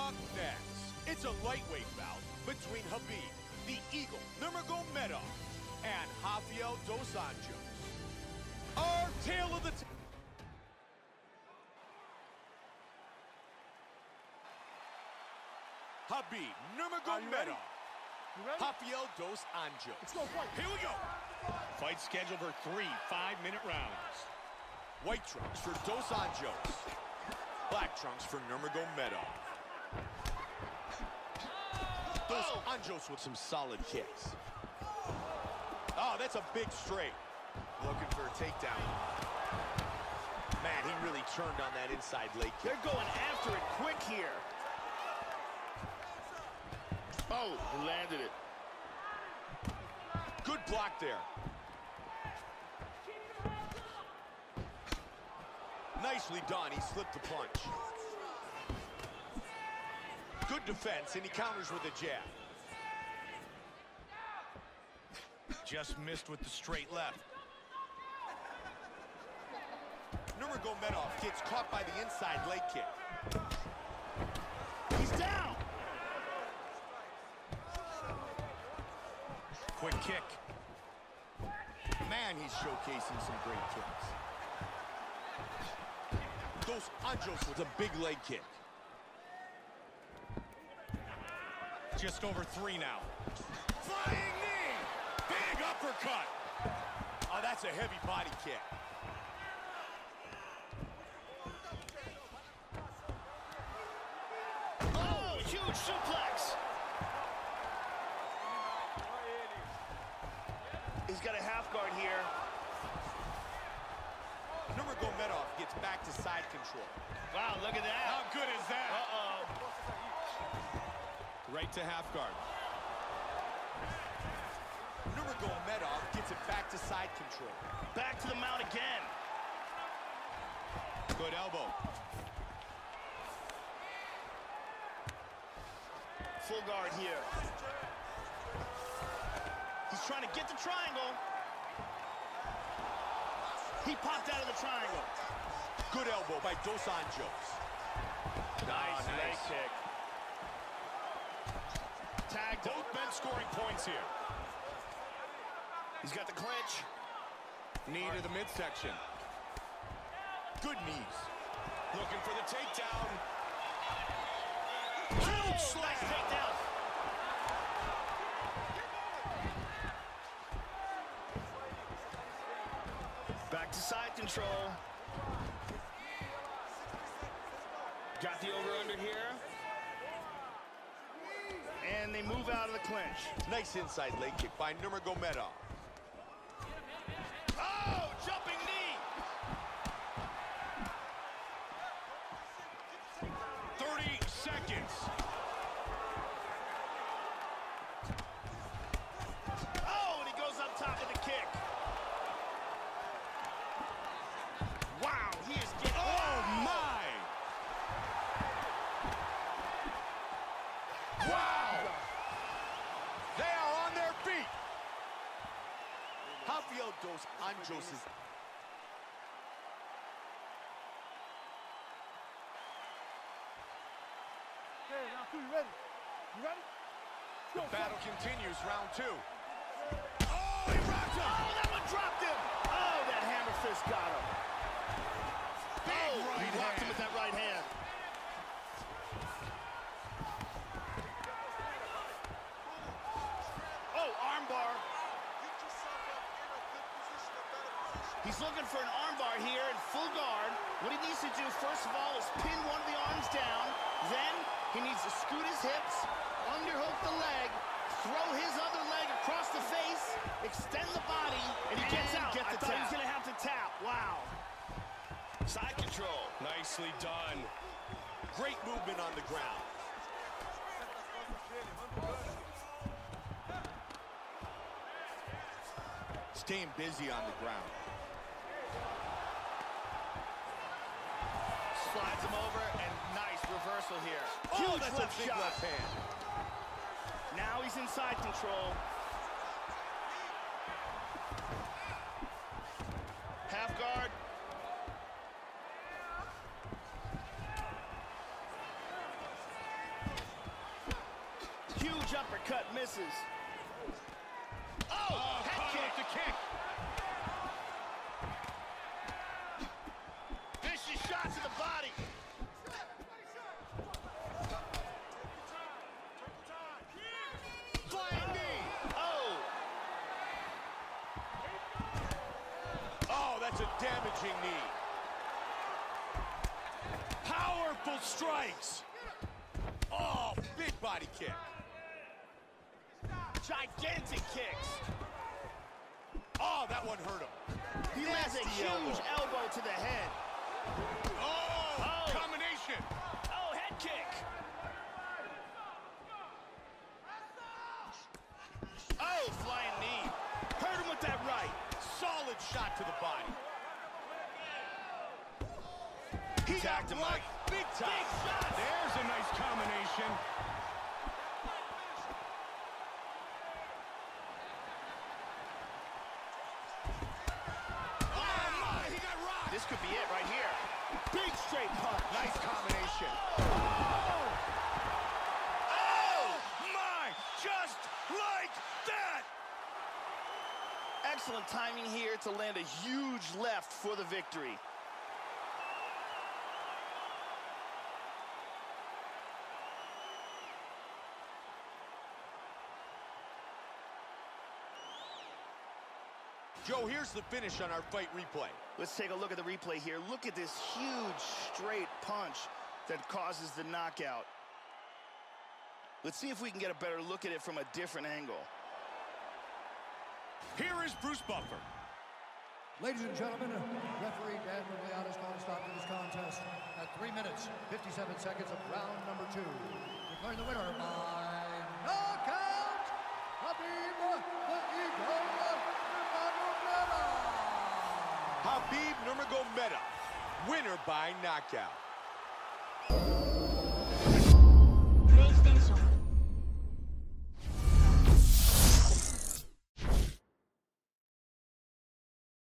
Up next, it's a lightweight bout between Kabib, the Eagle Nurmagomedov, and Rafael dos Anjos. Our tale of the Kabib Nurmagomedov, Rafael dos Anjos. Let's go, fight. Here we go. Fight scheduled for 3 5-minute rounds. White trunks for dos Anjos. Black trunks for Nurmagomedov. Dos Anjos with some solid kicks. Oh, that's a big straight. Looking for a takedown. Man, he really turned on that inside leg kick. They're going after it quick here. Oh, he landed it. Good block there. Nicely done, he slipped the punch. Good defense, and he counters with a jab. Just missed with the straight left. Nurmagomedov gets caught by the inside leg kick. He's down. Quick kick. Man, he's showcasing some great kicks. Dos Anjos with a big leg kick. Just over 3 now. Flying knee! Big uppercut! Oh, that's a heavy body kick. Oh, huge suplex. He's got a half guard here. Nurmagomedov gets back to side control. Wow, look at that. How good is that? Uh-oh. Right to half guard. Nurmagomedov gets it back to side control. Back to the mount again. Good elbow. Full guard here. He's trying to get the triangle. He popped out of the triangle. Good elbow by dos Anjos. Nice leg kick. Tagged him. Both men scoring points here. He's got the clinch. Knee to the midsection. Good knees. Looking for the takedown. Huge slam. Nice takedown. Back to side control. Got the over-under here. And they move out of the clinch. Nice inside leg kick by Nurmagomedov. Oh, jumping knee. 30 seconds. Oh, and he goes up top of the kick. Wow, he is getting... Oh, my! Wow! They are on their feet. Rafael dos Anjos is... Okay, round 2, you ready? You ready? The battle continues, round 2. Oh, he rocked him! Oh, that one dropped him! Oh, that hammer fist got him. Big right he rocked him with that right hand. Oh, armbar. He's looking for an armbar here in full guard. What he needs to do, first of all, is pin one of the arms down. Then he needs to scoot his hips, underhook the leg, throw his other leg across the face, extend the body, and he gets out. I thought he was going to have to tap. Wow. Side control. Nicely done. Great movement on the ground. Staying busy on the ground. Slides him over, and nice reversal here. Oh, Huge that's left a big shot. left hand. Now he's in side control. Half guard. Huge uppercut misses. Oh, head caught kick. off the kick. Vicious shot to the body. Flying knee. Oh. Oh, that's a damaging knee. Powerful strikes. Oh, big body kick. Gigantic kicks. Oh, that one hurt him. He lands a huge elbow to the head. Oh, combination. Oh, head kick. Oh, flying knee. Hurt him with that right. Solid shot to the body. He Tagged him right. Big time. Big shot. There's a nice combination. Oh, my. He got rocked. This could be it right here. Big straight punch. Nice combination. Oh, my. Just like that. Excellent timing here to land a huge left for the victory. Joe, here's the finish on our fight replay. Let's take a look at the replay here. Look at this huge straight punch that causes the knockout. Let's see if we can get a better look at it from a different angle. Here is Bruce Buffer. Ladies and gentlemen, referee Dan Rugliano's called a stop to this contest at 3 minutes, 57 seconds of round number 2. Declaring the winner by knockout, Kabib the Eagle Nurmagomedov. Kabib Nurmagomedov, winner by knockout.